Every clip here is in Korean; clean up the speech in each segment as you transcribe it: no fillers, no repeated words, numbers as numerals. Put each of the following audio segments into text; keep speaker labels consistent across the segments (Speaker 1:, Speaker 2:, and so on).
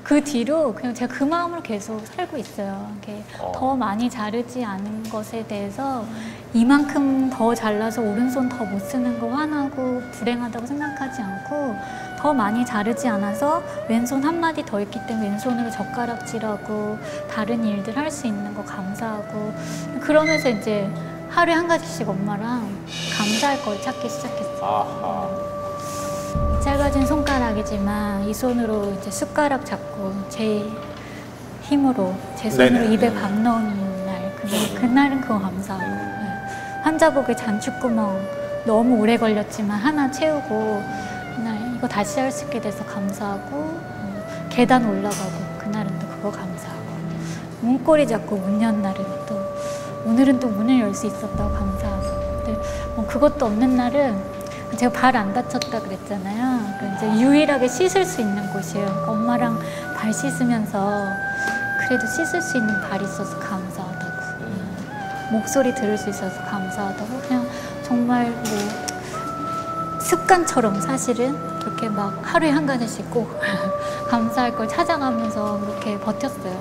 Speaker 1: 그 뒤로 그냥 제가 그 마음으로 계속 살고 있어요. 이렇게 더 많이 자르지 않은 것에 대해서 이만큼 더 잘라서 오른손 더 못 쓰는 거 화나고 불행하다고 생각하지 않고 더 많이 자르지 않아서 왼손 한 마디 더 있기 때문에 왼손으로 젓가락질하고 다른 일들 할 수 있는 거 감사하고 그러면서 이제 하루에 한 가지씩 엄마랑 감사할 걸 찾기 시작했어요.
Speaker 2: 아하.
Speaker 1: 짧아진 손가락이지만 이 손으로 이제 숟가락 잡고 제 힘으로 제 손으로
Speaker 2: 네네.
Speaker 1: 입에 밥 넣는 날 그날은 그거 감사하고 네. 환자복에 잔축구멍 너무 오래 걸렸지만 하나 채우고 그날 이거 다시 할 수 있게 돼서 감사하고 계단 올라가고 그날은 또 그거 감사하고 문고리 잡고 문 연 날은 또 오늘은 또 문을 열 수 있었다고 감사하고 근데 그것도 없는 날은 제가 발 안 다쳤다 그랬잖아요. 그러니까 이제 유일하게 씻을 수 있는 곳이에요. 그러니까 엄마랑 발 씻으면서 그래도 씻을 수 있는 발이 있어서 감사하다고 목소리 들을 수 있어서 감사하다고 그냥 정말 뭐 습관처럼 사실은 그렇게 막 하루에 한 가지씩 꼭 감사할 걸 찾아가면서 그렇게 버텼어요.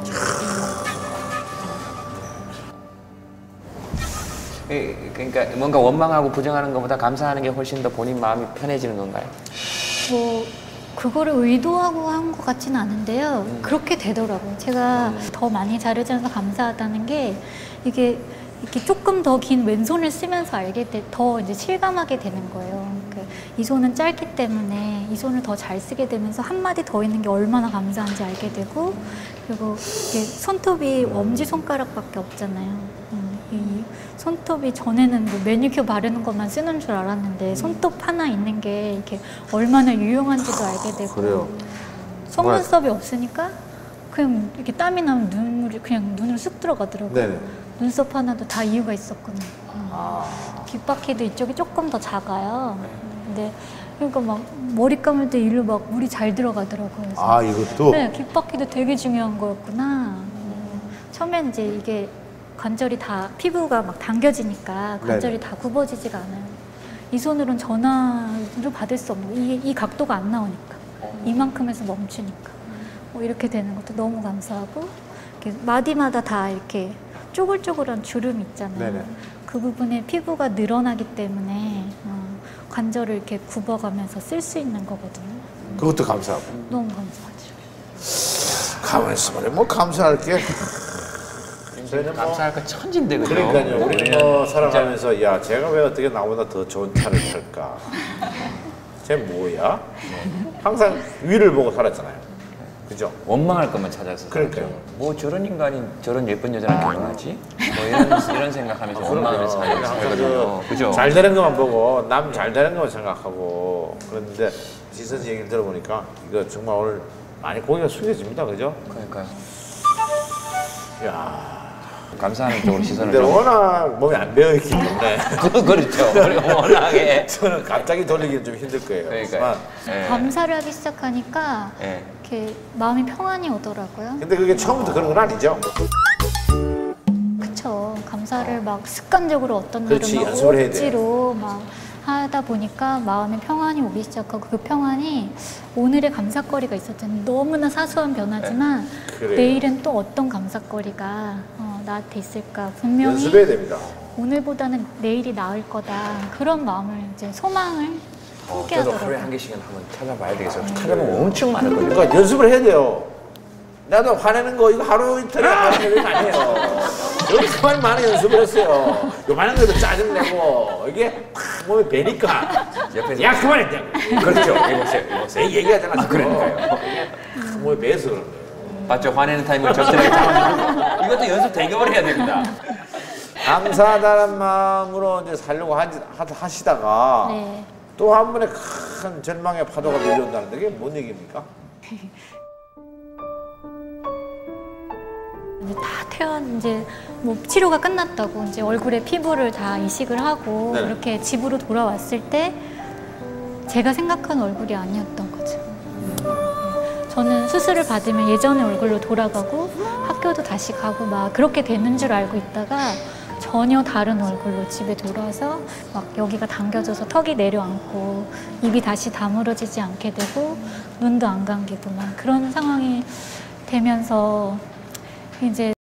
Speaker 3: 그러니까 뭔가 원망하고 부정하는 것보다 감사하는 게 훨씬 더 본인 마음이 편해지는 건가요?
Speaker 1: 뭐 그거를 의도하고 한 것 같지는 않은데요. 그렇게 되더라고요. 제가 더 많이 자르지 않아서 감사하다는 게 이게 이렇게 조금 더 긴 왼손을 쓰면서 더 이제 실감하게 되는 거예요. 이 손은 짧기 때문에 이 손을 더 잘 쓰게 되면서 한 마디 더 있는 게 얼마나 감사한지 알게 되고 그리고 이게 손톱이 엄지 손가락밖에 없잖아요. 이 손톱이 전에는 뭐 매니큐어 바르는 것만 쓰는 줄 알았는데 손톱 하나 있는 게 이렇게 얼마나 유용한지도 알게 되고
Speaker 2: 그래요.
Speaker 1: 속눈썹이 없으니까 그냥 이렇게 땀이 나면 눈물이 그냥 눈으로 쑥 들어가더라고요.
Speaker 2: 네네.
Speaker 1: 눈썹 하나도 다 이유가 있었구나. 귓바퀴도 이쪽이 조금 더 작아요. 근데 그러니까 막 머리 감을 때 일로 막 물이 잘 들어가더라고요. 그래서
Speaker 2: 이것도?
Speaker 1: 네, 귓바퀴도 되게 중요한 거였구나. 처음엔 이제 이게 관절이 다 피부가 막 당겨지니까 관절이 다 굽어지지가 않아요. 이 손으로는 전화를 받을 수 없는 거. 이 각도가 안 나오니까 이만큼에서 멈추니까 이렇게 되는 것도 너무 감사하고 이렇게 마디마다 다 이렇게 쪼글쪼글한 주름이 있잖아요.
Speaker 2: 네네.
Speaker 1: 그 부분에 피부가 늘어나기 때문에 관절을 이렇게 굽어가면서 쓸 수 있는 거거든요.
Speaker 2: 그것도 감사하고.
Speaker 1: 너무 감사하죠.
Speaker 2: 가만히 있으면 뭐 감사할 게.
Speaker 3: 감사할 거 천진데 그죠?
Speaker 2: 그러니까요. 우리는 뭐 살아가면서 야 제가 왜 어떻게 나보다 더 좋은 차를 탈까? 쟤 뭐야? 항상 위를 보고 살았잖아요. 그죠?
Speaker 3: 원망할 것만 찾아서
Speaker 2: 그러니까요.
Speaker 3: 뭐 저런 인간이 저런 예쁜 여자랑 결혼하지? 뭐 이런 생각하면서 원망을 살거든요. 그죠?
Speaker 2: 잘 되는 것만 보고 남 잘 되는 것만 생각하고 그런데 지선 씨 얘기를 들어보니까 이거 정말 오늘 많이 고개가 숙여집니다. 그죠?
Speaker 3: 그러니까요.
Speaker 2: 야.
Speaker 3: 감사하는 쪽으로 시선을
Speaker 2: 근데 워낙 몸이 안 배어있기 때문에
Speaker 3: 그렇죠. 워낙에
Speaker 2: 저는 갑자기 돌리기는 좀 힘들 거예요.
Speaker 3: 그러니까요. 네.
Speaker 1: 감사를 하기 시작하니까
Speaker 3: 네.
Speaker 1: 이렇게 마음이 평안이 오더라고요.
Speaker 2: 근데 그게 처음부터 그런 건 아니죠?
Speaker 1: 그쵸. 감사를 막 습관적으로 어떤
Speaker 2: 그렇지,
Speaker 1: 날은 막
Speaker 2: 연습을 해야 돼.
Speaker 1: 억지로 막 하다 보니까 마음에 평안이 오기 시작하고 그 평안이 오늘의 감사거리가 있었잖아요. 너무나 사소한 변화지만
Speaker 2: 그래요.
Speaker 1: 내일은 또 어떤 감사거리가 나한테 있을까. 분명히
Speaker 2: 연습해야 됩니다.
Speaker 1: 오늘보다는 내일이 나을 거다. 그런 마음을 이제 소망을 함께
Speaker 3: 저도
Speaker 1: 하더라고요.
Speaker 3: 하루에 한 개씩은 한번 찾아봐야 되겠어요. 찾아보면 엄청 많을거든요.
Speaker 2: 그러니까 연습을 해야 돼요. 나도 화내는 거 이거 하루 이틀에 하는 게 아니에요. 여기 그만 많은 연습을 했어요. 요만한 것도 짜증내고 이게 팍 몸에 배니까
Speaker 3: 옆에서
Speaker 2: 야 그만했냐고.
Speaker 3: 그렇죠. 이보세요.
Speaker 2: 내 얘기하잖아.
Speaker 3: 그러니까요.
Speaker 2: 몸에 배서 그런 거예요.
Speaker 3: 맞죠? 화내는 타임을 적절하게 잡아주고 이것도 연습 대결을 해야 됩니다.
Speaker 2: 감사하다는 마음으로 이제 살려고 하시다가
Speaker 1: 네.
Speaker 2: 또 한 번에 큰 절망의 파도가 밀려온다는데 그게 뭔 얘기입니까?
Speaker 1: 이제 다 이제 뭐 치료가 끝났다고 이제 얼굴에 피부를 다 이식을 하고
Speaker 2: 네네.
Speaker 1: 이렇게 집으로 돌아왔을 때 제가 생각한 얼굴이 아니었던 거죠. 저는 수술을 받으면 예전의 얼굴로 돌아가고 학교도 다시 가고 막 그렇게 되는 줄 알고 있다가 전혀 다른 얼굴로 집에 돌아와서 막 여기가 당겨져서 턱이 내려앉고 입이 다시 다물어지지 않게 되고 눈도 안 감기고 막 그런 상황이 되면서 이제